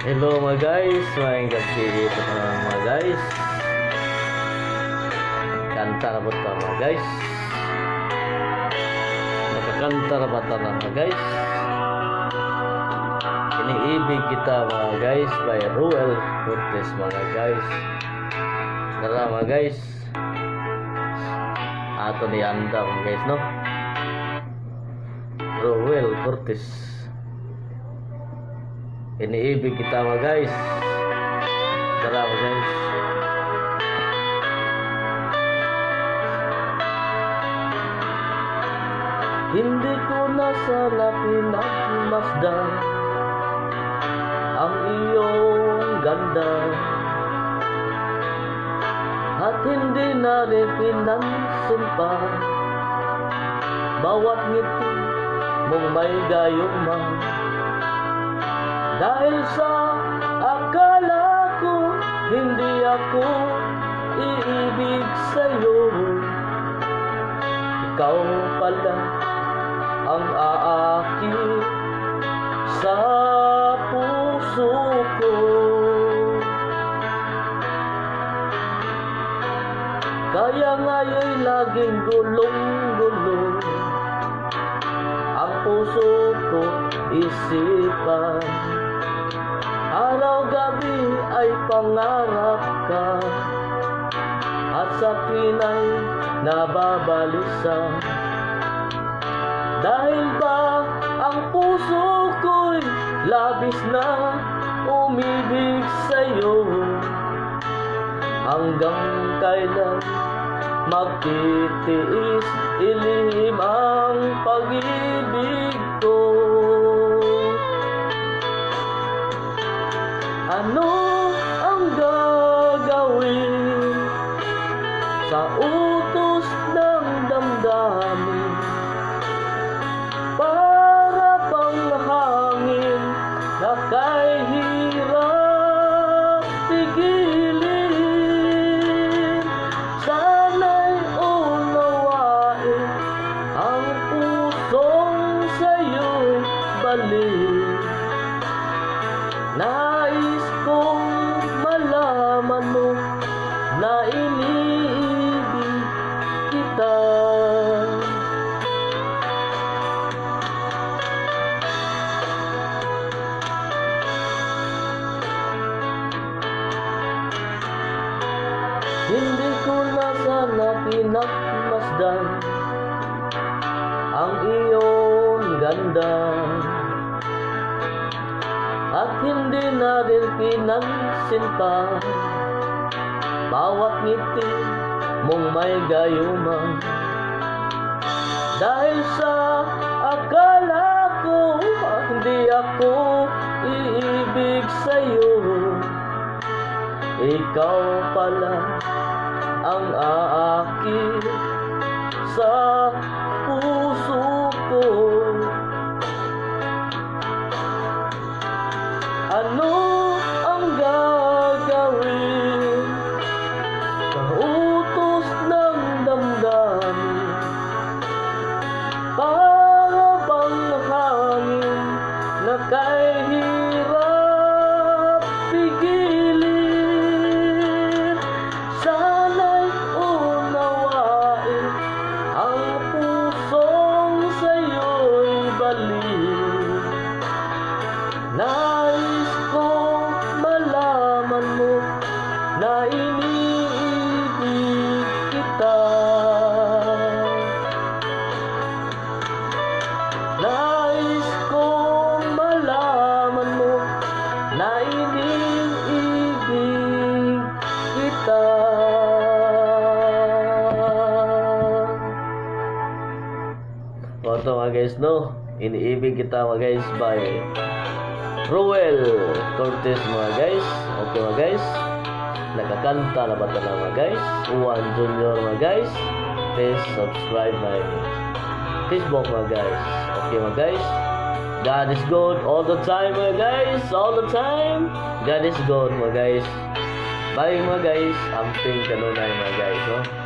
Hello mga guys, maayong gabi ito mga guys. Kanta na ba ito mga guys? Nakakanta na ba ito mga guys? Iniibig kita mga guys by Ruel Cortez mga guys. Tara mga guys, ato ni anda mga guys no? Ruel Cortez. Iniibig kita mga guys. Tara mga guys. Hindi ko na sana pinagmasdan ang iyong ganda, at hindi na rin pinansin pa bawat ngiti mong may gayuma. Dahil sa akala ko hindi ako iibig sa'yo, ikaw pala ang aakit sa puso ko. Kaya nga'yo'y laging gulong-gulo ang puso ko, isipan. Araw-gabi ay pangarap ka, at sa akin ay nababalisa. Dahil ba ang puso ko'y labis na umibig sa'yo, hanggang kailan magtitiis ilihim ang pag-ibig ko? Ano ang gagawin sa utos ng damdamin? Para pang hangin na kay hirap tigilin. Sana'y unawain ang pusong sa'yo'y balik. Nais kong malaman mo na iniibig kita. Hindi ko na sana pinagmasdan ang iyong ganda, at hindi na rin pinansin pa bawat ngiti mong may gayuma. Dahil sa akala ko hindi ako iibig sa'yo, ikaw pala ang aakit sa puso ko. Ano ang gagawin sa utos ng damdamin? Para bang hangin na kay hirap pigilin. Sana'y unawain ang pusong sa'yo'y balik. Nais kong malaman mo na iniibig kita. Nais kong malaman mo na iniibig kita. Ito mga guys no, iniibig kita mga guys by Ruel Cortez mga guys. Okay mga guys, nakakanta na ba ito na mga guys? Juan Junior mga guys. Please subscribe my Facebook mga guys. Okay mga guys, God is good all the time mga guys. All the time God is good mga guys. Bye mga guys, amping kanunay mga guys no?